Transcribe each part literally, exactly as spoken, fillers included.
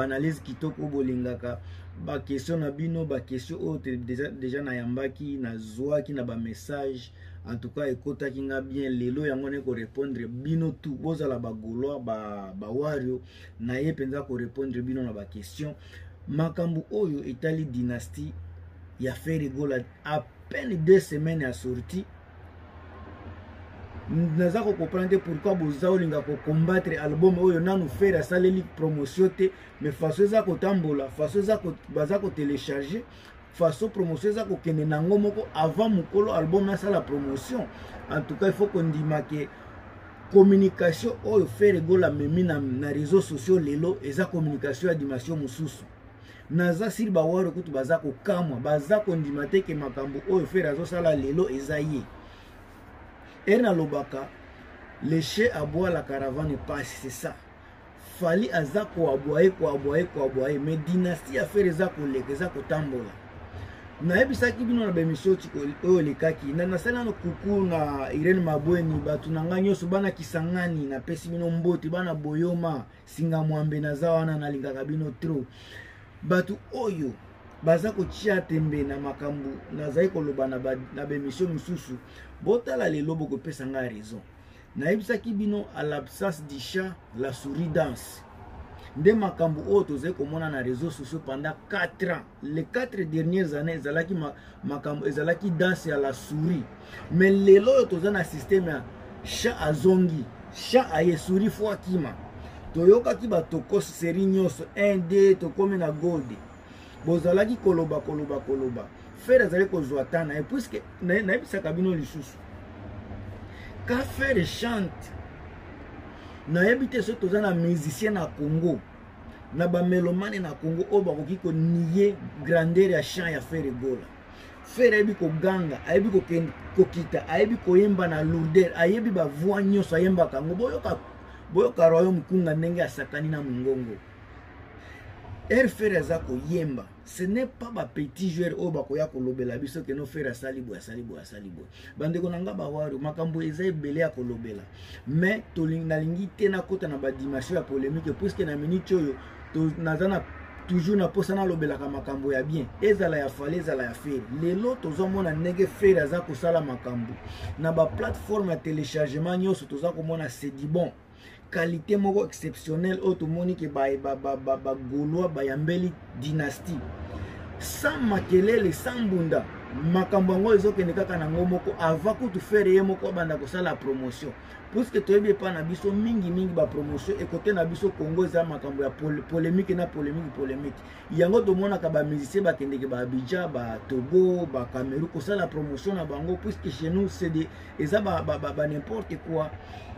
analyse kitoko bolingaka ba question na bino ba question o déjà déjà na yambaki na zwaki na ba message en tout cas ekota kinga bien lelo yango ne ko répondre bino tout bozala ba gaulois ba ba wario na ye penza ko répondre bino na ba question makambu oyo Italie dynastie ya Ferregola à peine deux semaines à sorti. Naza ko comprendre pourquoi bozaolinga ko combattre album oyo nanu faire saleli promotion te mais façon za ko tambola façon za ko baza ko télécharger façon promotion za ko kende nango moko avant mukolo album na sala promotion. En tout cas il faut qu'on dise que communication oyo Ferregola memi na, na réseaux sociaux lelo eza communication ya dimension mususu. Naza sili bawaro kutu baza ko kamwa baza ko ndimate ke makambo oyo Ferre azo sala lelo eza ye. Erna lobaka le chien aboie la caravane passe, c'est ça. Fali azako aboye ko aboye ko aboye mais dynastie a Ferre za ko leke za ko tambola. Na ebisaki bino na bemission tiko oyo lekaki na nasala no kuku na Irene Mabweni batu nanga nyoso bana kisangani na pesi bino mboti bana boyoma singa mwambe na zawana na lingaka bino tro. Batu oyo baza ko chia tembe na makambu na zai ko loba na ba, na bemission mususu botala lelo boko pesa nga raison na ebisaki bino à l'absence du chat la souris danse nde makambu oyo tozai komona na réseaux sociaux pendant quatre ans les quatre dernières années ezalaki ma, makambu ezalaki danse ya la souris mais lelo oyo toza na système ya chat azongi chat aye souris fo akima toyokaki batokos série nyonso un deux tokomi na gold bozalaki koloba koloba koloba Ferre azali kozwa tana et puisque na ebisaka bino lisusu ka Ferre chante na yebite so toza na musicien na Congo na ba melomane na Congo oyo bakoki ko nier grandeur ya chant ya Ferregola. Ferre ayebi ko ganga ayebi ko kokita ayebi ko yemba na lourdeur ayebi ba voix nyonso ayembaka ngo boyoka boyoka royaume kunga ndenge asakani na mungongo. Er Ferre aza ko yemba ce n'est pas ba petit joueur o bakoya ko lobela biso ke no Ferre asali bo asali bo asali bo bandeko nanga ba waro makambo eza ebele ya ko lobela mais to lingi te na kota na ba dimension ya polémique puisque na minute oyo to nazana toujours na posa na lobela ka makambo ya bien ezala ya fale ezala ya Ferre lelo tozomona ndenge Ferre aza ko sala makambo na ba plateforme ya téléchargement nyonso toza ko mona c'est du bon qualité moko exceptionnelle automoni ke ba ba ba ba, ba Gaulois ba yambeli dynastie sans makelele sans bunda makambo ngo ezokende kaka na ngomoko avant ko tu Ferre ye moko banda ko sala promotion puisque toyebi pa na biso mingi mingi ba promotion et côté na biso Congo za makambo ya pol polémique na polémique polémique yango to mona ka ba musicien ba kende ke ba Abidjan ba Togo ba Cameroun ko sala promotion na bango puisque chez nous c'est des eza ba ba, ba, ba n'importe quoi.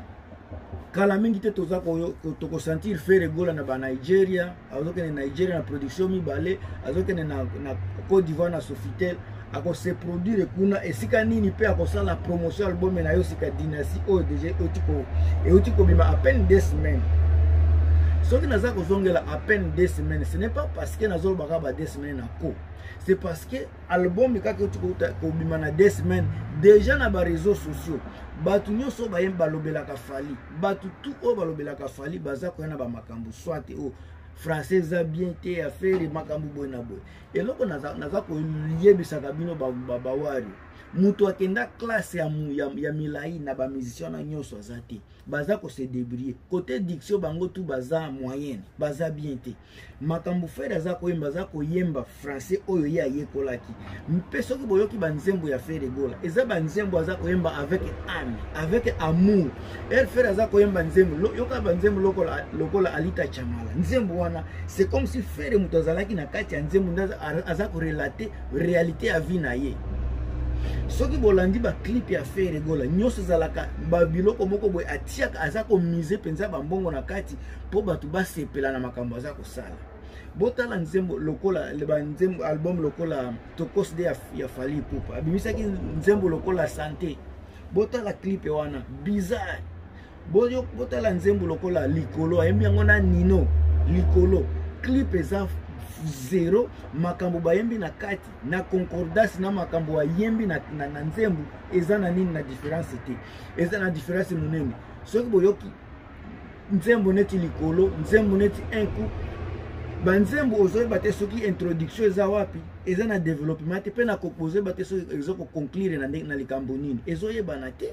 Kala mingi te toza ko toko sentir Ferregola na ba Nigeria azokene Nigeria na production mibale azokene na na Côte d'Ivoire na Sofitel ako se produire kuna esika nini pe akosala promotion album na yo sika dynastie o déjà otiko et otiko bima à peine deux semaines so que naza ko zongela à peine deux semaines ce n'est pas parce que nazo baka ba deux semaines na ko c'est parce que album kaka otiko ko bima na deux semaines déjà na ba réseaux sociaux batu nyonso ba yemba lobela ka fali batu tout o ba lobela ka fali baza ko na ba makambo soit o français za bien te a faire makambo boy na boy et loko naza naza ko yebisa ka bino ba ba wari muto akenda classe ya ya, ya milai na ba musicien na nyonso azate baza ko se débrouiller côté diction bango tout baza moyenne baza bien te makambo Ferre aza ko yemba za ko yemba français oyo ya yekolaki mpeso ki boyoki banzembo ya Ferregola eza banzembo aza ko yemba avec âme avec amour er Ferre aza ko yemba nzembo yoka banzembo lokola lokola Alita Chamala nzembo wana c'est comme si Ferre muto azalaki na kati ya nzembo ndaza aza ko relater réalité ya vie na ye. Soki bolandi ba clip ya Ferregola nyonso zalaka ba biloko moko boy atiaka azako mise penza ba mbongo na kati po batu ba sepela na makambo azako sala botala nzembo lokola le ba nzembo album lokola tokos de ya, ya Fally Ipupa abimisaki nzembo lokola santé botala clip wana bizarre boyo botala nzembo lokola likolo ayembi yango na Nino likolo clip eza zero makambo bayembi na kati na concordance na makambo ayembi na, na, na nzembo eza na nini na différence te eza na différence munene soki boyoki nzembo neti likolo nzembo neti un coup banzembo ozoyeba te soki introduction eza wapi eza na développement te mpe na ozoyeba te soki ezokoconclure na likambo nini ezoyebana te.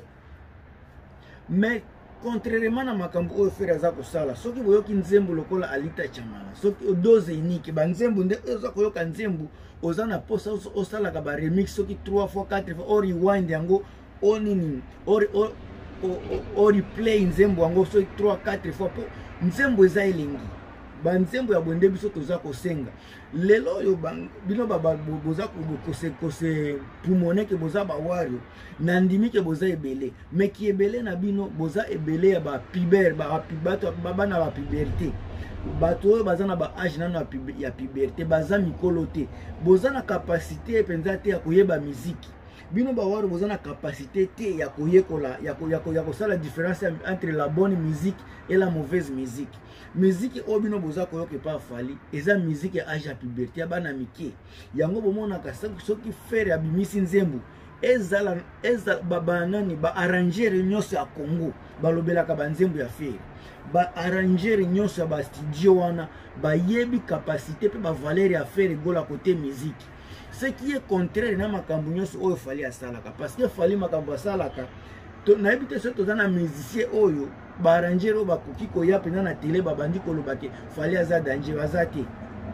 Mais contrairement na makambo oyo fere aza kosala soki boyoki nzembo lokola Alita Chamala soki dose unique banzembo nde oza koyoka nzembo oza na posa osalaka ba remix soki trois fois quatre fois or rewind yango o nini or or replay nzembo yango soki trois quatre fois po nzembo eza elengi banzembo ya bonde biso toza kosenga lelo oyo bino boza kose pumone ke boza bawario na ndimi ke boza ebele mais ki ebele na bino boza ebele ya ba piber ba bato bana ba puberté bato oyo baza na ba âge nano ya puberté baza mikolo te boza na capacité penza te ya koyeba musique bino bawario boza na capacité te ya koyekola ya kosala différence entre la bonne musique et la mauvaise musique. Musique oyo bino boza koyoka pa fali eza musique ya âge ya puberté ya bana mike yango bomonaka soki fere abimisi nzembo ezala ezala babanani ba arranger nyonso ya Congo balobelaka banzembo ya fere ba arranger nyonso ya ba studio wana bayebi capacité pe ba valeur ya fere gola côté musique ce qui est contraire na makambo nyonso oyo fali asalaka parce que fali makambo asalaka na ebite so toza na musicien oyo ba arranger oyo bakoki koya pena na télé babandi koloba ke fali aza danger aza te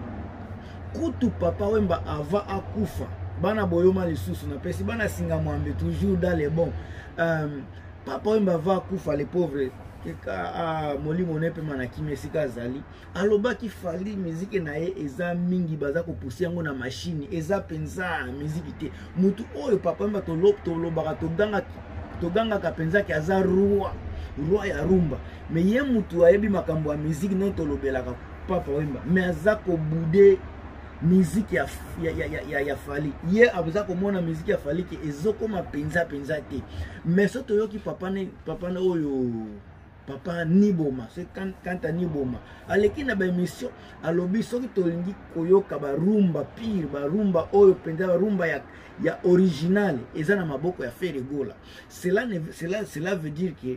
kutu papa wemba ava akufa bana boyoma lisusu na pesi bana singa mwambe toujours dans les bons um, papa wemba ava akufa les pauvres keka a molimo nepe manakime sika zali alobaki fali musique na ye eza mingi baza ko pousser yango na machine eza penza musique te mutu oyo papa wemba to lop to lobaka to ganga to ganga ka penza ki aza roi roi ya rumba mais ye mutu ayebi makambo ya musique ne to lobelaka papa wemba mais aza ko bouder musique ya ya ya ya, ya fali ye abuza komona musique ya fali ki ezokoma penza penza te mais soto yoki papa ne papa na oyo papa Niboma c'est quand quand Niboma aleki na ba émission alobi soki tolingi koyoka ba rumba pire ba rumba oyo penza ba rumba ya ya original eza na maboko ya Fere Gola cela ne cela cela veut dire que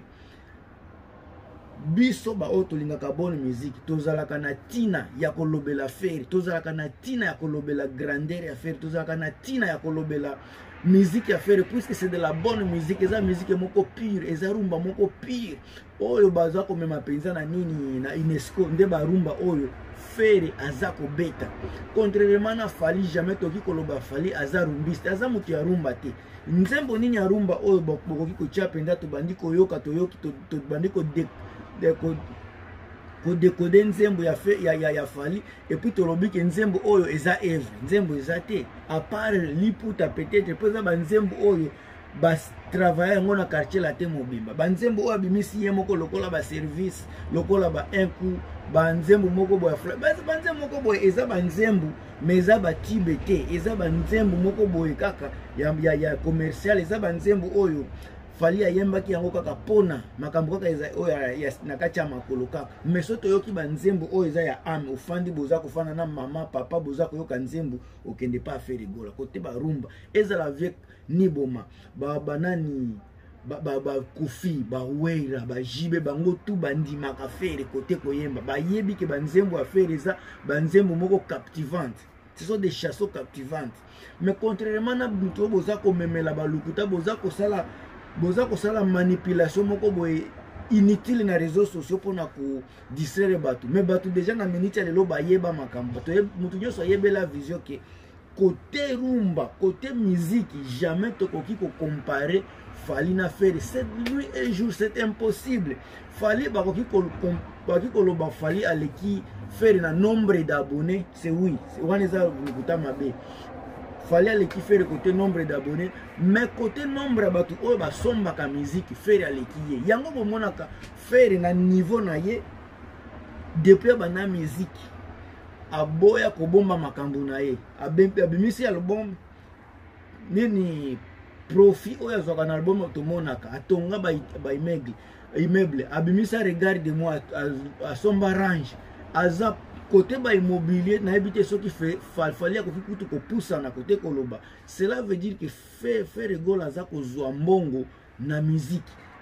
biso ba oyo tolingaka bonne musique tozalaka na tina ya kolobela Fere tozalaka na tina ya kolobela grandeur ya Fere tozalaka na tina ya kolobela musique ya Fere puisque c'est de la bonne musique eza musique moko pire eza rumba moko pire oyo baza ko mema penza na nini na UNESCO nde ba rumba oyo Fere aza ko beta contrairement na fali jamais toki koloba fali aza rumbiste aza mutu ya rumba te nzembo nini ya rumba oyo bokoki ko tia penza to bandi ko yoka to yoki to bandi ko de ko ko décoder nzembo ya fe ya ya ya fali et puis to lobi ke nzembo oyo eza eve nzembo eza te à part liputa peut-être pesa ba nzembo oyo bas travailler ngo na quartier la te mobimba ba nzembo oyo bimisi ye moko lokola ba service lokola ba un coup ba nzembo moko boya fla ba nzembo moko boya eza ba nzembo mais eza ba tibete eza ba nzembo moko boya kaka ya ya, ya commercial eza ba nzembo oyo fali ayembaki yango kaka pona makambo kaka eza oyo na kati ya makolo kaka mais soto yoki ba nzembo oyo eza ya ame ofandi boza kofana na mama papa boza koyoka nzembo okende pa Fere Gola kote ba rumba eza la avec Niboma ba banani ba ba, ba Kofi ba Weira ba Jibe bango tu bandimaka Fere kote koyemba ba yebi ke ba nzembo ya Fere eza ba nzembo moko captivante ce sont des chansons captivantes mais contrairement na buto boza ko memela ba lukuta boza ko sala boza ko sala manipulation moko boye inutile na réseaux sociaux pour na ko distraire bato mais bato déjà na minute ya lelo ba yeba makambo to mutu nyoso yebela vision ke côté rumba côté musique jamais to koki ko comparer fali na Fere c'est lui un jour c'est impossible fali ba koki ko ba koki ko loba fali aleki Fere na nombre d'abonnés c'est oui c'est wana za bukuta mabe fallait aller qui faire côté nombre d'abonnés mais côté nombre batu oyo ba somba ka musique Fere aleki ye yango bomonaka Fere na niveau na ye depuis bana musique aboya ko bomba makambo na ye abimisi album nini profit oyo azoka na album tomonaka atonga ba ba immeuble immeuble abimisa regarde moi asomba range aza côté ba immobilier na habité ce qui fait fallait ko fikutu ko poussa na côté koloba cela veut dire que Fere Gola za ko zwa mbongo na musique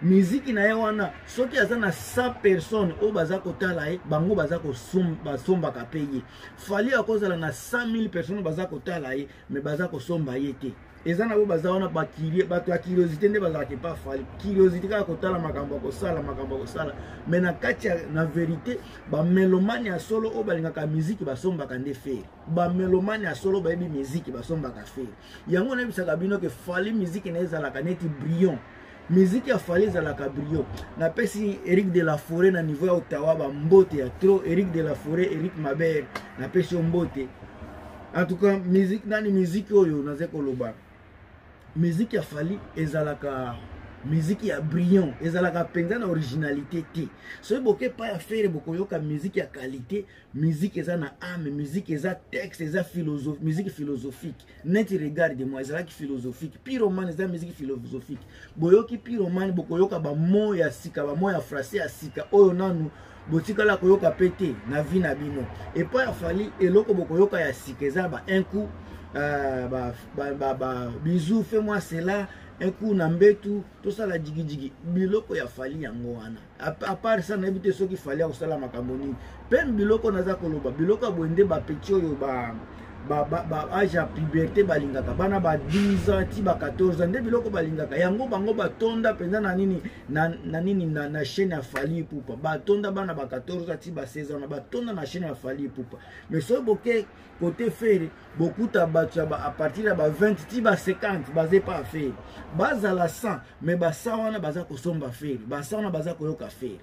miziki na ye wana soki aza na cent personnes oyo baza kotala ye bango baza kosombaka pe ye. Fali akozala na cent mille personnes baza kotala ye me baza kosomba ye te. Eza na bo baza wana bakirie bato ya curiosité nde bazalaki pa Fali. Curiosité kaka kotala makambo ya kosala makambo ya kosala me na kati ya na vérité bamelomane ya solo oyo balingaka miziki basombaka nde fere. Bamelomane ya solo bayebi miziki basombaka fere. Yango nayebisaka bino ke Fali miziki na ezalaka neti brillant. Miziki ya Fali ezalaka brillant. Napesi Eric de la Forêt na niveau ya Ottawa ba mbote ya trop. Eric de la Forêt, Eric Maber napesi mbote. En tout cas musique nani miziki oyo naze koloba. Musique ya Fali ezalaka musique ya brillant, ezalaka penza na originalité te. So boke pa ya faire bokoyoka musique ya qualité, musique eza na âme, musique eza texte, eza philosophe, musique philosophique. Net regarde moi ezalaki philosophique. Pyromane eza musique philosophique. Boyoki pyromane bokoyoka ba mo ya sika, ba mo ya français ya sika oyo nanu botikala koyoka pete na vie na bino. Et pa ya Fali eloko bokoyoka ya sika eza ba un coup Euh, bah, bah, bah, bah, bisous, fais-moi cela, un coup nambetu, tout ça la digi digi. Biloko ya Fali yango wana. À part ça, n'habite ceux qui fallait au salam makamoni. Pen biloko naza koloba, biloko boende ba petit yo ba ba ba ba âge à puberté balingaka. Bana ba dix ans, ti ba quatorze ans, nde biloko balingaka. Yango bango ba tonda penza na nini na na nini na, na chaîne ya Fali pupa. Ba tonda bana ba quatorze ans, ti ba seize ans, ba tonda na chaîne ya Fali pupa. Mais so boké côté faire beaucoup tabacha à partir de vingt ti ba cinquante basé pas faire baza la cent mais basa wana baza ko somba faire basa wana baza ko yoka faire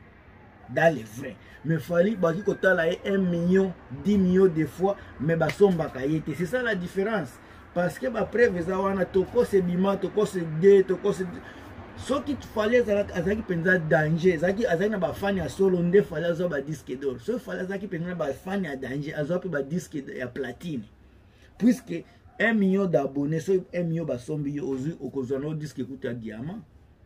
dans les vrais mais Fali baki ko tala un million dix millions de fois mais basomba kayete. C'est ça la différence parce que ba preuve za wana toko se bima toko se de toko se so qui Fali azaki penza danger azaki azaki na ba fan ya solo nde Fali azo ba disque d'or. So Fali azaki penza ba fan ya danger azo pe ba disque ya platine puisque un million d'abonnés so un million ba sombi ozu okozana disque kuta diamant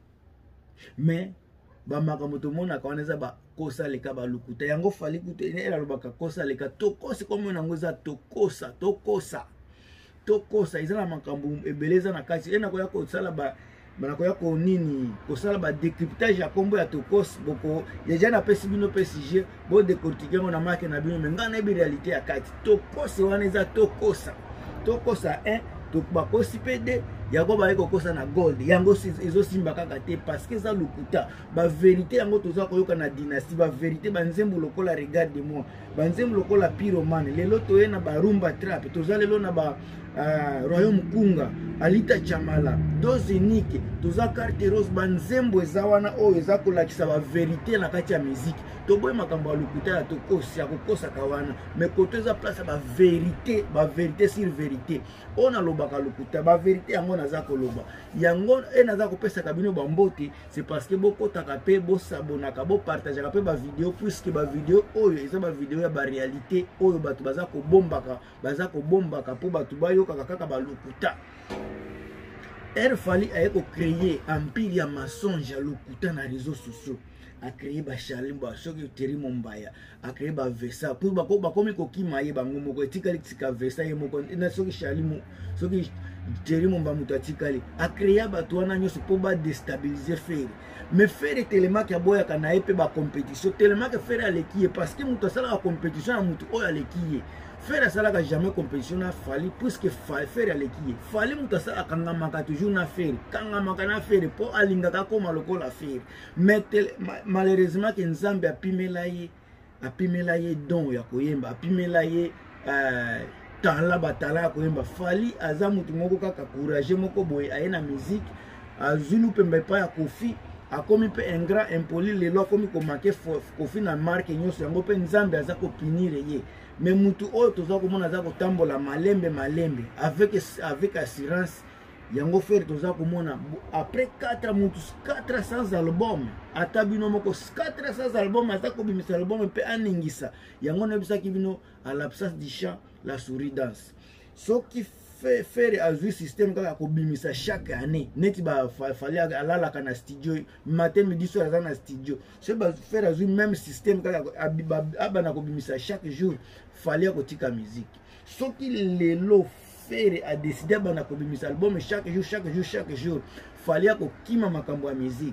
mais ba makamoto mona kaoneza ba kosa leka ba lukuta yango Fali kuta ela lobaka kosa leka tokosa comme nango za tokosa tokosa tokosa izala makambo ebeleza na kati ena koya ko sala ba banakoya ko nini kosala ba décryptage ya kombo ya tokos boko deja na pesi bino pesi je bo décortiquer na marque na bino menga na bi réalité ya kati tokos wana za tokosa tokosa un to ba kosi pede yango ba eko kosa na gold yango ezo simba kaka te parce que ça lukuta ba vérité yango toza koyoka na dynastie ba vérité ba nzembo lokola regarde moi ba nzembo lokola pyromane lelo toye na ba rumba trap toza lelo na ba uh, royaume kunga alita chamala dose unique toza carte rose ba nzembo eza wana oyo eza kolakisa ba vérité na kati ya musique to boye makambo ya lukuta ya tokosi ya kokosa kawana mais koto eza place ba vérité ba vérité sur vérité ona lobaka lukuta ba vérité yango naza koloba yango e naza kopesa kabino ba mbote c'est parce que boko taka pe bo sabonaka bo partager pe ba vidéo puisque ba vidéo oyo eza ba vidéo ya ba réalité oyo batu baza ko bombaka baza ko bombaka po batu bayo kaka kaka ba lukuta. Er Fali a créé empire ya mensonge ya lukuta na réseaux sociaux. A créé ba chalimba soki teri mombaya a créé ba vesa pour ba ko ba komi ko kimaye bango moko etikali tika vesa ye moko na soki chalimu soki teri momba mutatikali a créé ba toana nyoso pour ba déstabiliser faire mais faire tellement que boya kana epe ba compétition tellement que faire alekiye parce que muto sala la compétition na muto oyo alekiye faire ça là jamais compétition na Fali puisque faire alekiye Fali muto sala kangamaka toujours na faire kangamaka na faire pour alingaka koma lokola faire mais malheureusement que Nzambe apimela ye apimela ye don ya koyemba apimela ye euh tala batala ya koyemba Fali aza mutu moko kaka courage moko boye aye na musique azulu pembe pa ya Kofi akomi pe ingrat impoli lelo akomi ko marquer Kofi na marque nyonso yango pe Nzambe aza ko punir ye mais mutu oyo toza komona aza kotambola malembe malembe avec avec assurance yango faire toza komona après quatre mutu quatre cents albums ata bino moko quatre cents albums ata ko bimisa album pe aningisa yango na bisaki bino à l'absence du chant la souris danse ce qui fait faire azui système kaka ko bimisa chaque année neti ba fallait alala kana studio matin midi soir dans na studio ce ba faire azui même système kaka abana ko bimisa chaque jour fallait ko tika musique ce qui lelo faire a décidé bana ko bimisa album chaque jour chaque jour chaque jour fallait ko kima makambo ya musique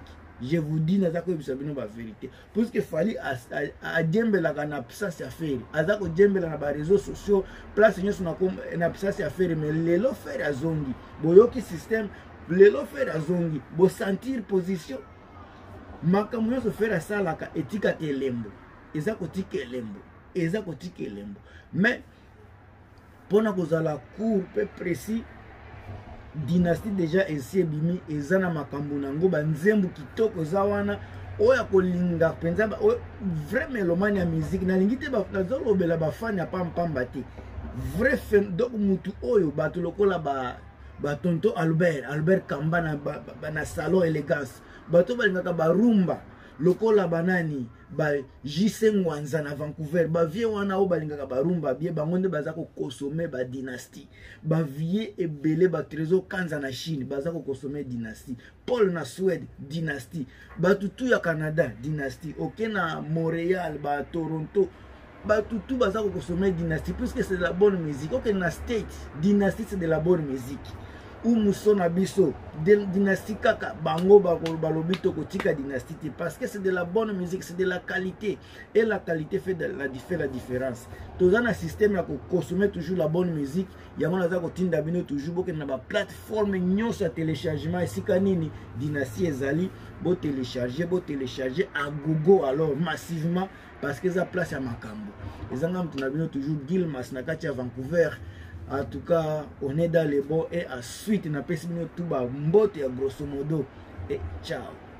je vous dis naza ko bisabino ba vérité parce que fali a djembela kana absence ya faire aza ko djembela na ba réseaux sociaux place nyoso na kom na absence ya faire mais lelo faire azongi boyoki système lelo faire azongi bo sentir position makambo nyoso faire asalaka etika telembo eza ko tika elembo eza ko tika elembo mais pona kozala court peu précis dynastie déjà esi bimi ezana makambo nango banzembu kitoko za wana oya kolinga penza ba vrai mélomane ya musique na lingite ba nazolobela ba fan ya pampamba te vrai fan donc mutu oyo bato lokola ba ba tonto Albert Albert Kamba na ba, ba, na salon élégance bato balingaka ba rumba lokola banani ba J C Ngwanza na Vancouver ba vie wana o balingaka ba rumba bie bango nde baza ko consommer ba dynastie ba vie ebele ba trésor Kanza na Chine baza ko consommer dynastie Paul na Suède dynastie ba tutu ya Canada dynastie OK na Montréal ba Toronto ba tutu baza ko consommer dynastie puisque c'est de la bonne musique OK na state dynastie c'est de la bonne musique ou musona biso dynastie kaka bango balobi tokotika dynastie parce que c'est de la bonne musique, c'est de la qualité et la qualité fait de la, fait la différence. Tout dans un système là consommer toujours la bonne musique yango naza kotinda bino toujours boke na ba plateforme nyonso ya téléchargement esika nini dynastie ezali bo télécharger bo télécharger à gogo alors massivement parce que ça place ya makambo ezanga mtu na bino toujours Gilmas na kati ya Vancouver. En tout cas, on est dans les bons et ensuite, on a fait tout bas, mbote grosso modo et ciao.